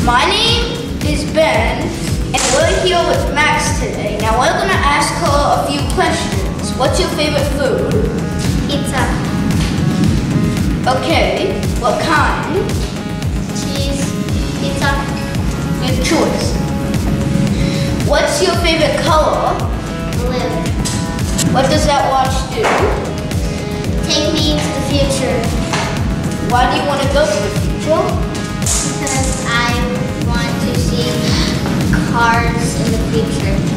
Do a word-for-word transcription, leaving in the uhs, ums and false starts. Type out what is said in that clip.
My name is Ben, and we're here with Max today. Now we're gonna ask her a few questions. What's your favorite food? Pizza. Okay, what kind? Cheese. Pizza. Good choice. What's your favorite color? Blue. What does that watch do? Take me to the future. Why do you want to go to the future? Because I want to see cars in the future.